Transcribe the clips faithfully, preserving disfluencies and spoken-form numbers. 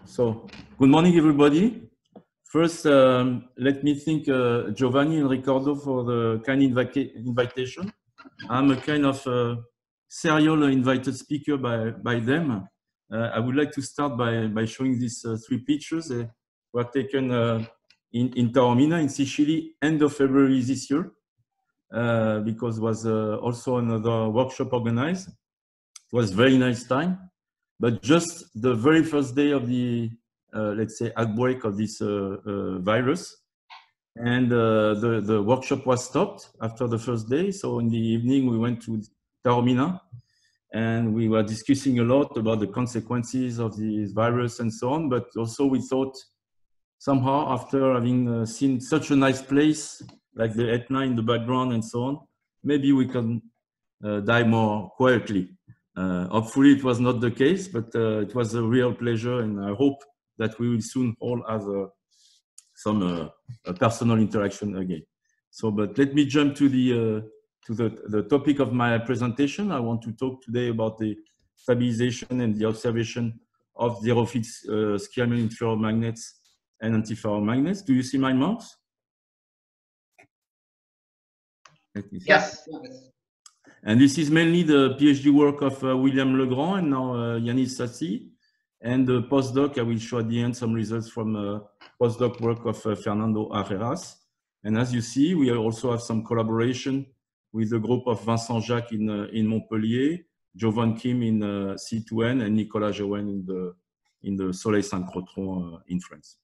So, good morning, everybody. First, um, let me thank uh, Giovanni and Riccardo for the kind invi invitation. I'm a kind of uh, serial invited speaker by, by them. Uh, I would like to start by, by showing these uh, three pictures. They were taken uh, in, in Taormina, in Sicily, end of February this year, uh, because it was uh, also another workshop organized. It was a very nice time. But just the very first day of the, uh, let's say, outbreak of this uh, uh, virus, and uh, the, the workshop was stopped after the first day. So in the evening, we went to Taormina, and we were discussing a lot about the consequences of this virus and so on. But also we thought somehow, after having uh, seen such a nice place, like the Etna in the background and so on, maybe we can uh, die more quietly. Uh, hopefully it was not the case, but uh, it was a real pleasure, and I hope that we will soon all have uh, some uh, a personal interaction again. So, but let me jump to the uh, to the, the topic of my presentation. I want to talk today about the stabilization and the observation of zero-field uh, skyrmion interferomagnets and antiferromagnets. Do you see my mouse? Yes. And this is mainly the PhD work of uh, William Legrand and now uh, Yanis Sassi. And the postdoc, I will show at the end some results from uh, postdoc work of uh, Fernando Arreras. And as you see, we also have some collaboration with the group of Vincent Jacques in, uh, in Montpellier, Jovan Kim in uh, C two N, and Nicolas Jouen in the, in the Soleil Synchrotron uh, in France.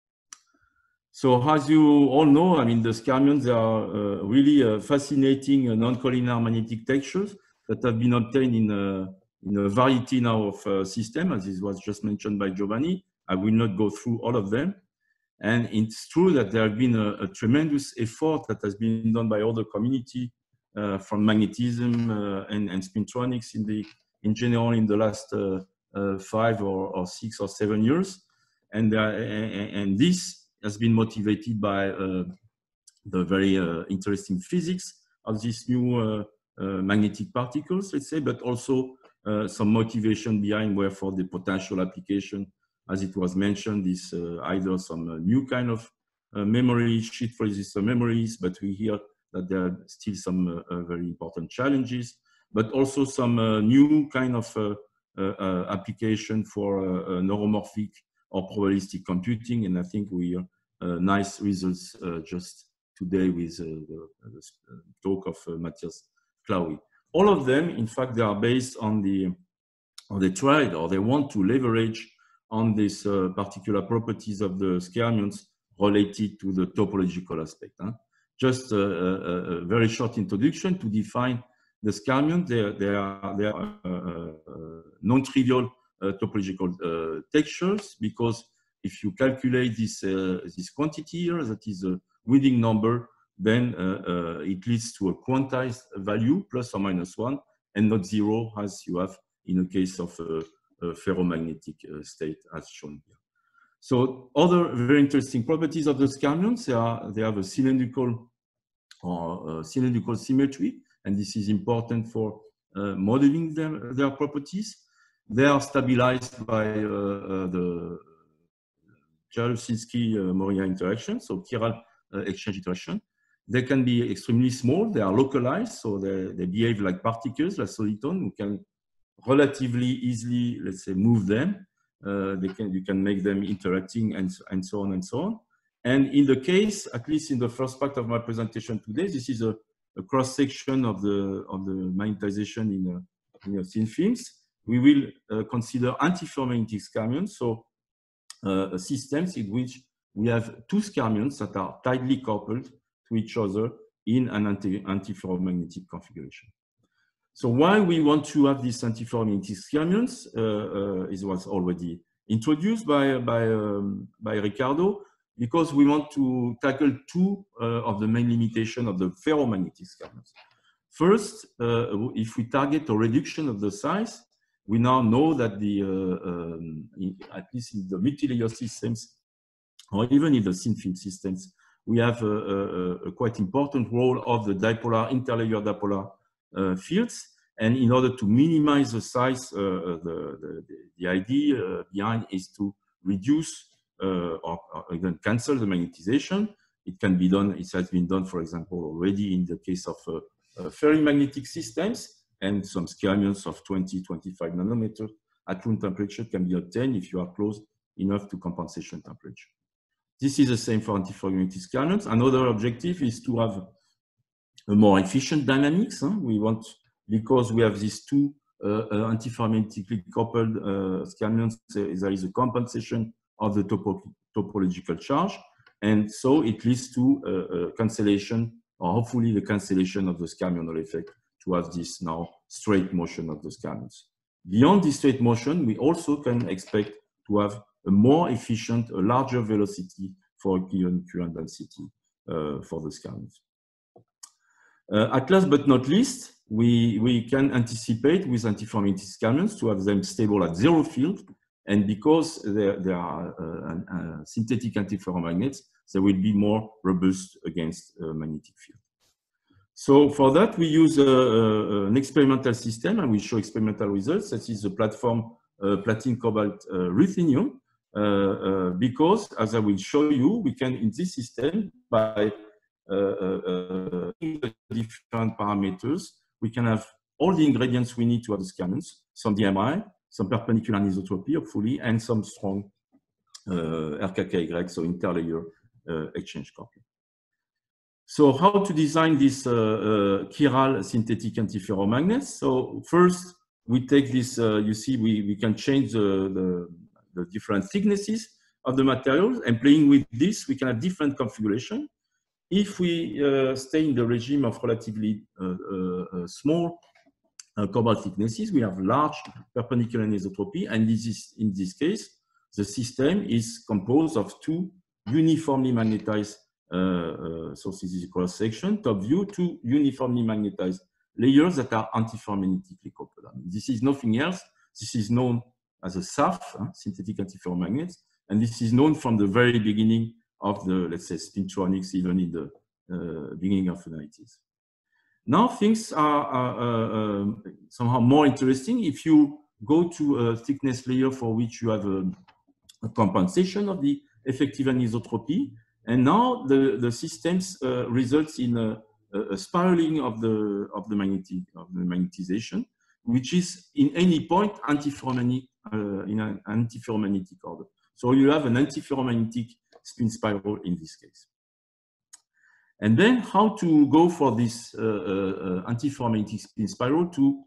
So as you all know, I mean, the skyrmions are uh, really uh, fascinating uh, non-collinear magnetic textures that have been obtained in a, in a variety now of uh, systems, as this was just mentioned by Giovanni. I will not go through all of them. And it's true that there have been a, a tremendous effort that has been done by all the community uh, from magnetism uh, and, and spintronics in, the, in general in the last uh, uh, five or, or six or seven years. And, uh, and, and this has been motivated by uh, the very uh, interesting physics of these new uh, uh, magnetic particles, let's say, but also uh, some motivation behind wherefore the potential application, as it was mentioned, is uh, either some uh, new kind of uh, memory, sheet resistor memories, but we hear that there are still some uh, uh, very important challenges, but also some uh, new kind of uh, uh, uh, application for uh, uh, neuromorphic or probabilistic computing, and I think we are uh, nice results uh, just today with uh, the, the talk of uh, Matthias Klaue. All of them, in fact, they are based on the, or they tried, or they want to leverage on these uh, particular properties of the skyrmions related to the topological aspect. Huh? Just a, a, a very short introduction to define the skyrmions. They, they are, they are uh, uh, non-trivial Uh, topological uh, textures, because if you calculate this uh, this quantity here, that is a Winding number, then uh, uh, it leads to a quantized value plus or minus one, and not zero as you have in the case of a, a ferromagnetic uh, state as shown here. So other very interesting properties of the skyrmions, they are they have a cylindrical or uh, cylindrical symmetry, and this is important for uh, modeling their, their properties. They are stabilized by uh, uh, the Jaruzelski-Moria interaction, so chiral uh, exchange interaction. They can be extremely small. They are localized, so they, they behave like particles, like solitons. We can relatively easily, let's say, move them. Uh, they can, you can make them interacting and, and so on and so on. And in the case, at least in the first part of my presentation today, this is a, a cross-section of the, of the magnetization in, a, in a thin films. We will uh, consider antiferromagnetic skyrmions, so uh, systems in which we have two skyrmions that are tightly coupled to each other in an anti antiferromagnetic configuration. So why we want to have these antiferromagnetic skyrmions uh, uh, is was already introduced by by um, by Riccardo, because we want to tackle two uh, of the main limitations of the ferromagnetic skyrmions. First, uh, if we target a reduction of the size, we now know that the, uh, um, in, at least in the multilayer systems, or even in the thin film systems, we have a, a, a quite important role of the dipolar, interlayer dipolar uh, fields. And in order to minimize the size, uh, the, the, the idea uh, behind is to reduce uh, or, or even cancel the magnetization. It can be done, it has been done, for example, already in the case of uh, uh, ferrimagnetic systems, and some skyrmions of twenty, twenty-five nanometers at room temperature can be obtained if you are close enough to compensation temperature. This is the same for antiferromagnetic skyrmions. Another objective is to have a more efficient dynamics. Huh? We want, because we have these two uh, uh, antiferromagnetically coupled uh, skyrmions, there is a compensation of the topo topological charge. And so it leads to uh, uh, cancellation, or hopefully the cancellation of the skyrmional effect, to have this now straight motion of the skyrmions. Beyond this straight motion, we also can expect to have a more efficient, a larger velocity for a given current density uh, for the skyrmions. Uh, at last but not least, we, we can anticipate with antiferromagnetic skyrmions to have them stable at zero field. And because they, they are uh, uh, synthetic antiferromagnets, they will be more robust against uh, magnetic field. So for that, we use uh, uh, an experimental system, and we show experimental results. That is the platform uh, platinum, cobalt, uh, ruthenium, uh, uh, because, as I will show you, we can, in this system, by uh, uh, uh, different parameters, we can have all the ingredients we need to have the skyrmions, some D M I, some perpendicular anisotropy, hopefully, and some strong uh, R K K Y, so interlayer uh, exchange coupling. So how to design this uh, uh, chiral synthetic antiferromagnets? So first, we take this, uh, you see, we, we can change the, the, the different thicknesses of the materials, and playing with this, we can have different configuration. If we uh, stay in the regime of relatively uh, uh, small Uh, cobalt thicknesses, we have large perpendicular anisotropy, and this is, in this case, the system is composed of two uniformly magnetized uh, uh, so this is a cross section, top view, two uniformly magnetized layers that are antiferromagnetically coupled. I mean, this is nothing else. This is known as a S A F, huh, synthetic antiferromagnets, and this is known from the very beginning of the, let's say, spintronics, even in the uh, beginning of the nineties. Now things are, are uh, uh, somehow more interesting if you go to a thickness layer for which you have a, a compensation of the effective anisotropy, and now the, the systems uh, results in a, a spiraling of the of the magnetic of the magnetization, which is in any point antiferromagnetic uh, in an antiferromagnetic order. So you have an antiferromagnetic spin spiral in this case. And then how to go for this uh, uh, antiferromagnetic spin spiral to,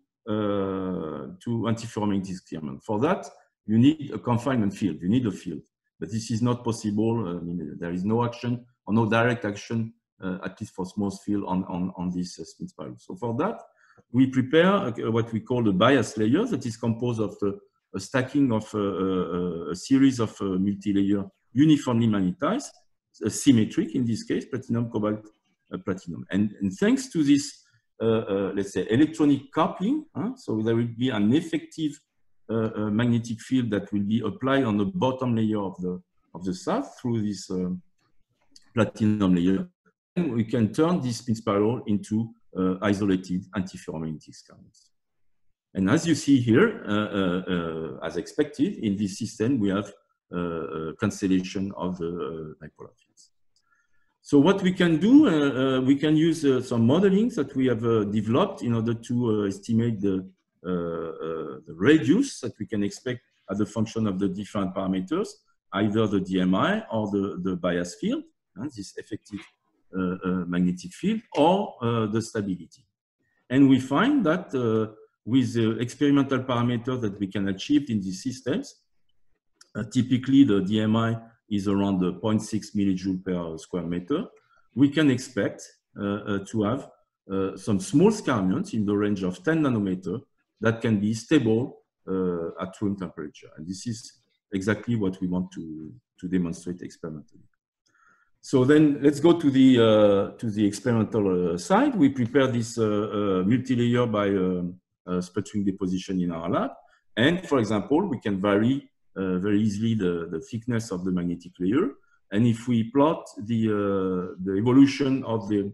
uh, to antiferromagnetic skyrmion. For that, you need a confinement field, you need a field. But this is not possible. I mean, there is no action or no direct action, uh, at least for small field, on, on, on this uh, spin spiral. So for that, we prepare uh, what we call the bias layer that is composed of the, a stacking of uh, uh, a series of uh, multi-layer uniformly magnetized, Uh, symmetric in this case, platinum, cobalt, uh, platinum. And, and thanks to this, uh, uh, let's say, electronic coupling, huh? So there will be an effective uh, uh, magnetic field that will be applied on the bottom layer of the, of the S A F through this uh, platinum layer. And we can turn this spin spiral into uh, isolated antiferromagnetic skyrmions. And as you see here, uh, uh, uh, as expected, in this system, we have Uh, uh, cancellation of the uh, dipolar fields. So what we can do, uh, uh, we can use uh, some modeling that we have uh, developed in order to uh, estimate the, uh, uh, the radius that we can expect as a function of the different parameters, either the D M I or the, the bias field, uh, this effective uh, uh, magnetic field, or uh, the stability. And we find that uh, with the experimental parameters that we can achieve in these systems, Uh, typically, the D M I is around the zero point six millijoule per square meter. We can expect uh, uh, to have uh, some small skyrmions in the range of ten nanometers that can be stable uh, at room temperature. And this is exactly what we want to, to demonstrate experimentally. So then let's go to the, uh, to the experimental uh, side. We prepare this uh, uh, multi-layer by uh, uh, sputtering deposition in our lab. And for example, we can vary Uh, very easily the, the thickness of the magnetic layer. And if we plot the, uh, the evolution of the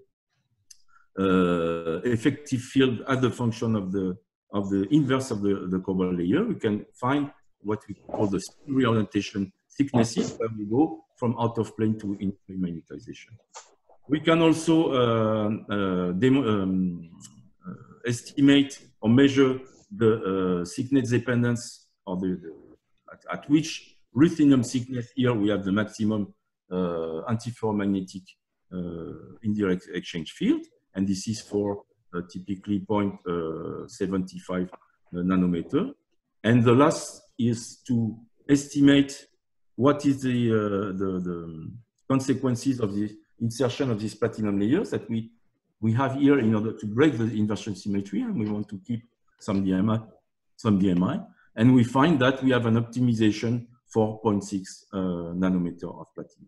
uh, effective field as the function of the, of the inverse of the, the cobalt layer, we can find what we call the spin reorientation thicknesses where we go from out of plane to in plane magnetization. We can also uh, uh, demo, um, uh, estimate or measure the uh, thickness dependence or the, the at, at which ruthenium thickness here we have the maximum uh, antiferromagnetic uh, indirect exchange field, and this is for uh, typically zero point seven five nanometer. And the last is to estimate what is the, uh, the, the consequences of the insertion of these platinum layers that we, we have here in order to break the inversion symmetry, and we want to keep some D M I, some D M I. And we find that we have an optimization for zero point six uh, nanometer of platinum.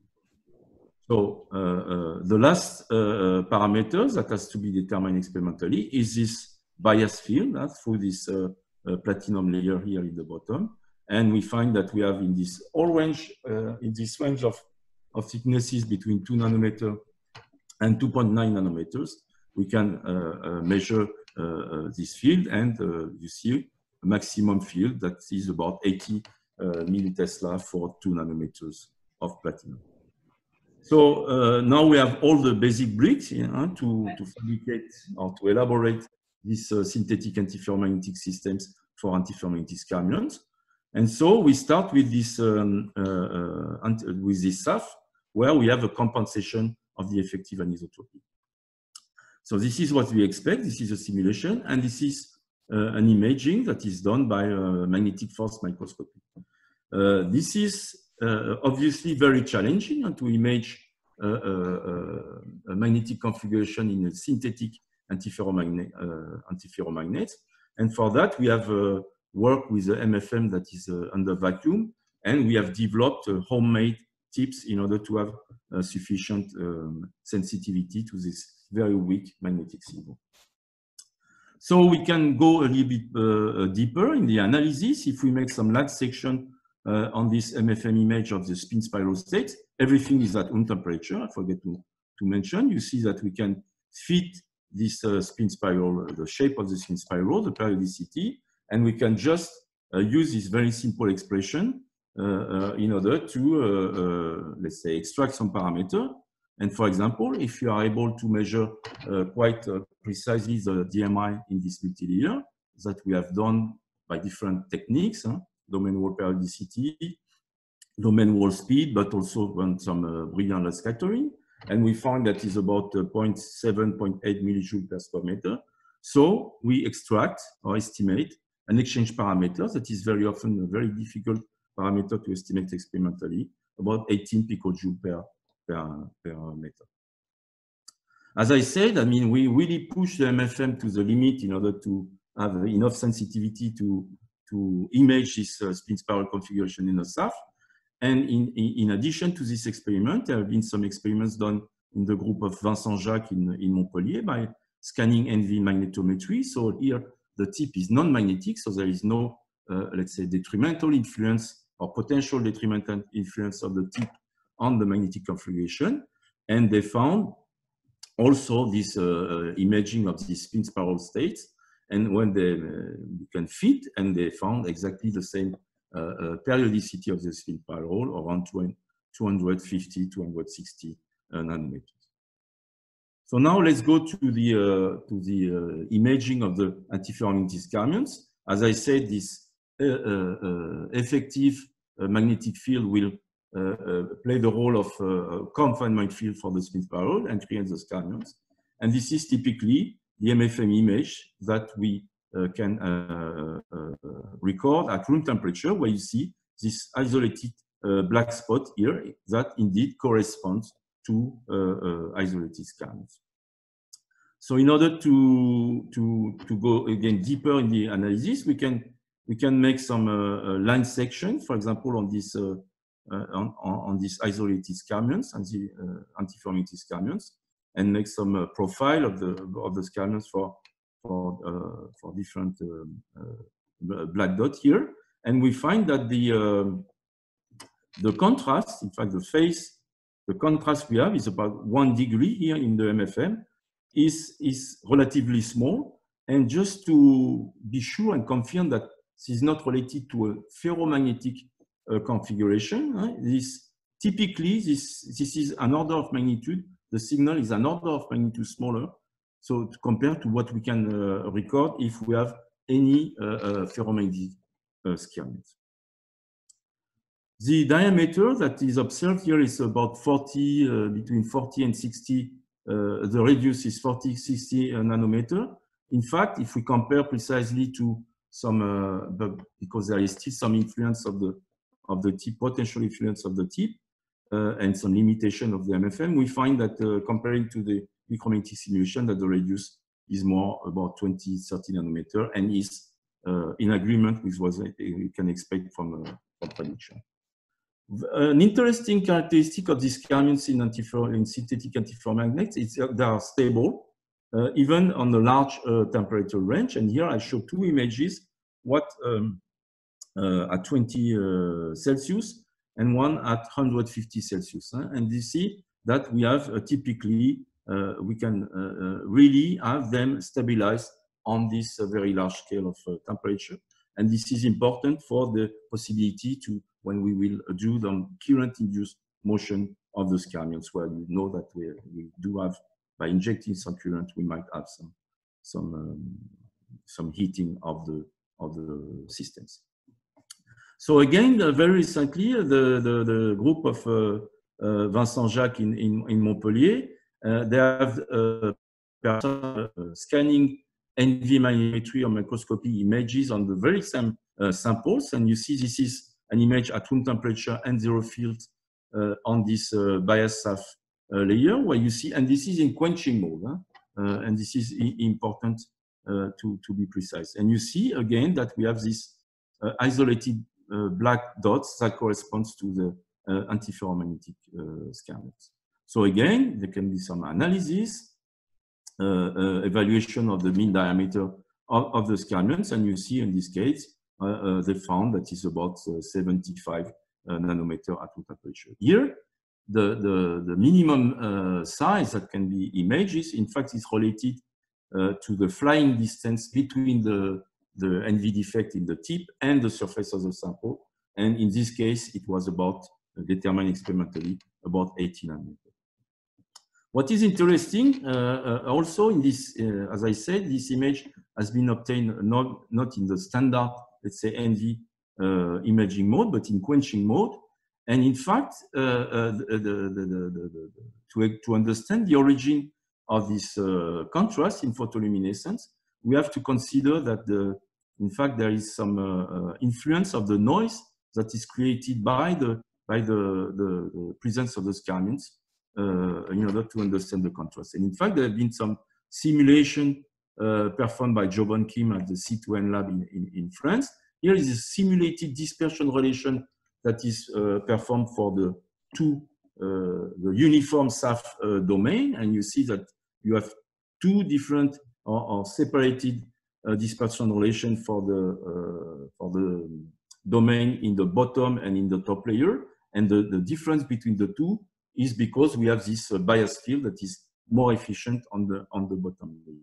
So uh, uh, the last uh, parameter that has to be determined experimentally is this bias field uh, through this uh, uh, platinum layer here in the bottom. And we find that we have in this whole range, uh, in this range of, of thicknesses between two nanometer and two point nine nanometers, we can uh, uh, measure uh, uh, this field, and uh, you see a maximum field that is about eighty uh, millitesla for two nanometers of platinum. So uh, now we have all the basic bricks you know, to, to fabricate or to elaborate these uh, synthetic antiferromagnetic systems for antiferromagnetic fermions. And so we start with this um, uh, uh, with this S A F, where we have a compensation of the effective anisotropy. So this is what we expect. This is a simulation, and this is uh, an imaging that is done by uh, magnetic force microscopy. Uh, this is uh, obviously very challenging uh, to image uh, uh, uh, a magnetic configuration in a synthetic antiferromagnet, uh, antiferromagnet. And for that, we have uh, worked with the M F M that is uh, under vacuum, and we have developed uh, homemade tips in order to have uh, sufficient um, sensitivity to this very weak magnetic signal. So we can go a little bit uh, deeper in the analysis. If we make some lag section uh, on this M F M image of the spin spiral state, everything is at room temperature. I forget to, to mention. You see that we can fit this uh, spin spiral, the shape of the spin spiral, the periodicity, and we can just uh, use this very simple expression uh, uh, in order to, uh, uh, let's say, extract some parameter. And for example, if you are able to measure uh, quite uh, precisely the D M I in this multilayer that we have done by different techniques, huh? Domain wall periodicity, domain wall speed, but also run some uh, brilliant light scattering. And we found that is about uh, zero point seven, zero point eight millijoules per square meter. So we extract or estimate an exchange parameter that is very often a very difficult parameter to estimate experimentally, about eighteen picojoule per, per, per meter. As I said, I mean, we really push the M F M to the limit in order to have enough sensitivity to, to image this uh, spin spiral configuration in the S A F. And in, in addition to this experiment, there have been some experiments done in the group of Vincent Jacques in, in Montpellier by scanning N V magnetometry. So here the tip is non-magnetic, so there is no, uh, let's say, detrimental influence or potential detrimental influence of the tip on the magnetic configuration. And they found also this uh, imaging of these spin spiral states. And when they uh, you can fit, and they found exactly the same Uh, uh, periodicity of the spin spiral around two hundred fifty, two hundred sixty uh, nanometers. So now let's go to the uh, to the uh, imaging of the antiferromagnetic fermions. As I said, this uh, uh, effective uh, magnetic field will uh, uh, play the role of uh, confinement field for the spin spiral and create the fermions. And this is typically the M F M image that we Uh, can uh, uh, record at room temperature, where you see this isolated uh, black spot here that indeed corresponds to uh, uh, isolated fermions. So in order to, to, to go again deeper in the analysis, we can, we can make some uh, line section, for example, on this, uh, uh, on, on this isolated fermions and the uh, antiferromagnetic fermions, and make some uh, profile of the, of the fermions for For, uh, for different uh, uh, black dot here. And we find that the, uh, the contrast, in fact, the phase, the contrast we have is about one degree here in the M F M, is, is relatively small. And just to be sure and confirm that this is not related to a ferromagnetic uh, configuration. Uh, this typically this this is an order of magnitude. The signal is an order of magnitude smaller. So to compare to what we can uh, record if we have any uh, uh, ferromagnetic uh, skyrmions. The diameter that is observed here is about forty, uh, between forty and sixty. Uh, the radius is forty, sixty nanometer. In fact, if we compare precisely to some, uh, but because there is still some influence of the of the tip, potential influence of the tip, uh, and some limitation of the M F M, we find that uh, comparing to the micromagnetic simulation, that the radius is more about twenty, thirty nanometer, and is uh, in agreement with what we can expect from, uh, from prediction. An interesting characteristic of these skyrmions in, in synthetic antiferromagnets is that they are stable, uh, even on a large uh, temperature range. And here I show two images, what um, uh, at twenty uh, Celsius and one at one hundred fifty Celsius. Huh? And you see that we have uh, typically, uh, we can uh, uh, really have them stabilized on this uh, very large scale of uh, temperature. And this is important for the possibility to, when we will do the current-induced motion of the skyrmions, where you know that we, we do have, by injecting some current, we might have some some um, some heating of the of the systems. So again, uh, very recently, the the, the group of uh, uh, Vincent Jacques in in, in Montpellier, uh, they have uh, uh, scanning N V magnetometry or microscopy images on the very same uh, samples, and you see this is an image at room temperature and zero field uh, on this uh, bias S A F uh, layer, where you see, and this is in quenching mode, huh? uh, and this is important uh, to, to be precise. And you see again that we have this uh, isolated uh, black dots that corresponds to the uh, antiferromagnetic uh, skyrmions. So again, there can be some analysis, uh, uh, evaluation of the mean diameter of, of the skyrmions, and you see in this case, Uh, uh, they found that is about uh, seventy-five uh, nanometer at room temperature. Here, the, the, the minimum uh, size that can be images, in fact, is related uh, to the flying distance between the, the N V defect in the tip and the surface of the sample. And in this case, it was about, uh, determined experimentally, about eighty nanometer. What is interesting uh, uh, also in this, uh, as I said, this image has been obtained not, not in the standard, let's say, N V uh, imaging mode, but in quenching mode. And in fact, uh, uh, the, the, the, the, the, to, to understand the origin of this uh, contrast in photoluminescence, we have to consider that, the, in fact, there is some uh, uh, influence of the noise that is created by the, by the, the, the presence of the skyrmions uh, in order to understand the contrast. And in fact, there have been some simulation Uh, performed by Jobon Kim at the C two N lab in, in, in France. Here is a simulated dispersion relation that is uh, performed for the two, uh, the uniform S A F uh, domain, and you see that you have two different or, or separated uh, dispersion relation for the uh, for the domain in the bottom and in the top layer, and the, the difference between the two is because we have this uh, bias field that is more efficient on the on the bottom layer.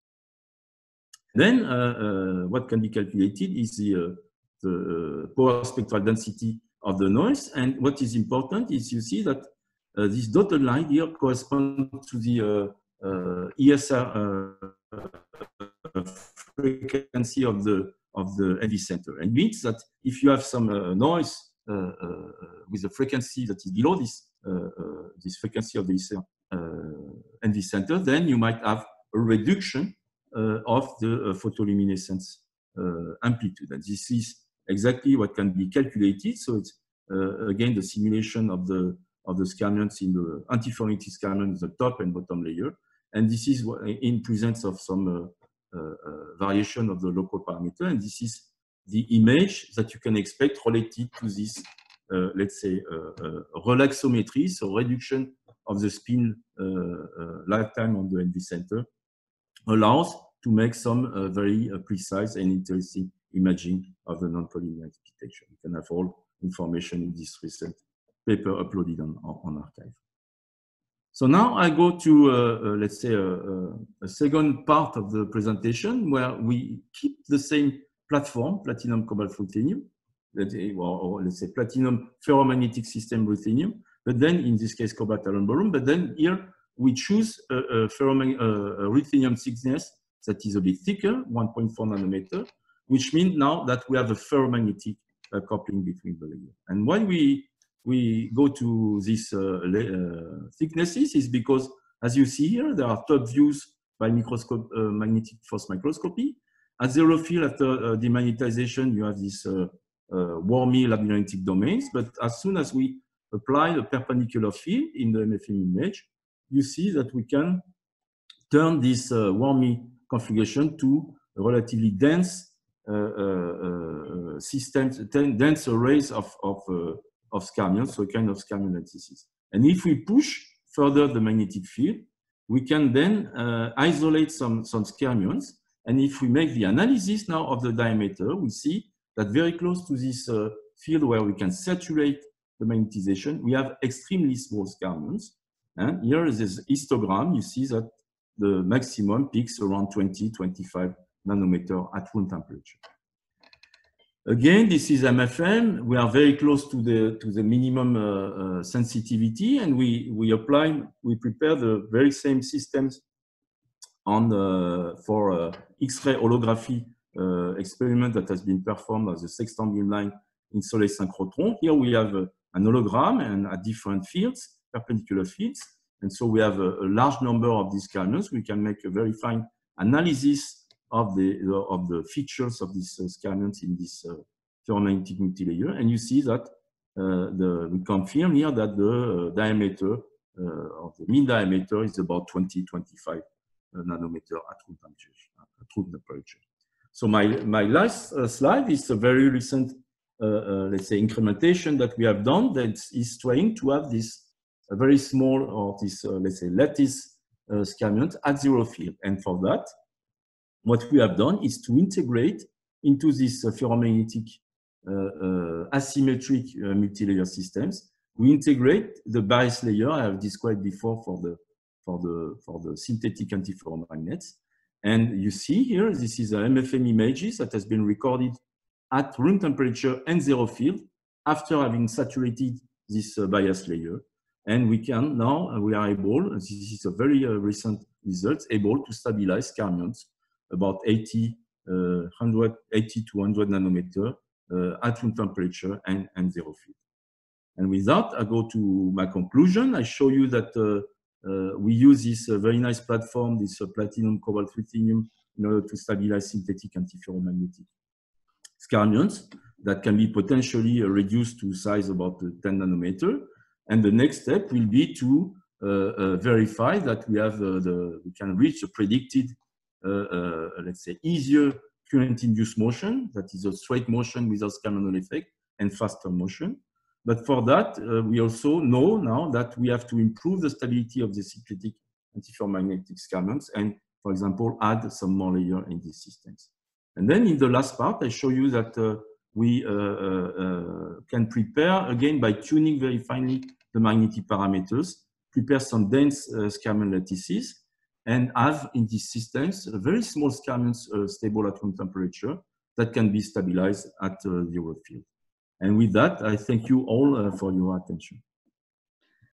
Then, uh, uh, what can be calculated is the, uh, the power spectral density of the noise. And what is important is you see that uh, this dotted line here corresponds to the uh, uh, E S R uh, frequency of the of the N V center. And it means that if you have some uh, noise uh, uh, with a frequency that is below this uh, uh, this frequency of the uh, N V center, then you might have a reduction Uh, of the uh, photoluminescence uh, amplitude. And this is exactly what can be calculated. So it's uh, again the simulation of the of the skyrmions in the antiferromagnetic skyrmions, the top and bottom layer. And this is what, in presence of some uh, uh, uh, variation of the local parameter. And this is the image that you can expect related to this, uh, let's say, uh, uh, relaxometry, so reduction of the spin uh, uh, lifetime on the N V center, allows to make some uh, very uh, precise and interesting imaging of the non-collinear detection. You can have all information in this recent paper uploaded on, on arXiv. So now I go to, uh, uh, let's say, a, a second part of the presentation where we keep the same platform, platinum cobalt ruthenium, or, or let's say platinum ferromagnetic system ruthenium, but then in this case cobalt iron boron. But then here we choose a, a, ferromagn a, a ruthenium thickness that is a bit thicker, one point four nanometer, which means now that we have a ferromagnetic uh, coupling between the layers. And why we we go to these uh, uh, thicknesses is because, as you see here, there are top views by microscope uh, magnetic force microscopy. At zero field, after uh, demagnetization, you have these uh, uh, wormy labyrinthic domains. But as soon as we apply a perpendicular field in the M F M image, you see that we can turn this uh, wormy configuration to a relatively dense uh, uh, uh, systems, dense arrays of, of, uh, of skarmions, so a kind of skarmion lattices. And if we push further the magnetic field, we can then uh, isolate some, some skarmions. And if we make the analysis now of the diameter, we see that very close to this uh, field where we can saturate the magnetization, we have extremely small skarmions. And here is this histogram. You see that the maximum peaks around twenty, twenty-five nanometer at room temperature. Again, this is M F M. We are very close to the to the minimum uh, uh, sensitivity, and we we apply we prepare the very same systems on uh, for uh, X-ray holography uh, experiment that has been performed as a sextant beamline in Soleil synchrotron. Here we have uh, an hologram and at different fields, perpendicular fields, and so we have a, a large number of these skarmions. We can make a very fine analysis of the of the features of these uh, skarmions in this uh, ferromagnetic multilayer, and you see that uh, the we confirm here that the uh, diameter uh, of the mean diameter is about twenty, twenty-five nanometer at room temperature. At room temperature. So my my last uh, slide is a very recent, uh, uh, let's say, incrementation that we have done that is trying to have this a very small or this uh, let's say lattice uh, skarmions at zero field, and for that, what we have done is to integrate into this uh, ferromagnetic uh, uh, asymmetric uh, multilayer systems. We integrate the bias layer I have described before for the for the for the synthetic antiferromagnets. And you see here, this is a M F M images that has been recorded at room temperature and zero field after having saturated this uh, bias layer. And we can now, uh, we are able, this is a very uh, recent result, able to stabilize skarmions about eighty, uh, one hundred, eighty to one hundred nanometer uh, at room temperature and, and zero field. And with that, I go to my conclusion. I show you that uh, uh, we use this uh, very nice platform, this uh, platinum cobalt ruthenium, in order to stabilize synthetic antiferromagnetic skarmions that can be potentially uh, reduced to size about uh, ten nanometer. And the next step will be to uh, uh, verify that we have uh, the we can reach a predicted, uh, uh, let's say, easier current-induced motion, that is a straight motion without skarmional effect, and faster motion. But for that, uh, we also know now that we have to improve the stability of the synthetic antiferromagnetic skarmions and, for example, add some more layer in these systems. And then in the last part, I show you that uh, we uh, uh, can prepare, again, by tuning very finely the magnetic parameters, prepare some dense uh, skarmion lattices, and have in these systems a very small skarmions uh, stable at room temperature that can be stabilized at uh, zero field. And with that, I thank you all uh, for your attention.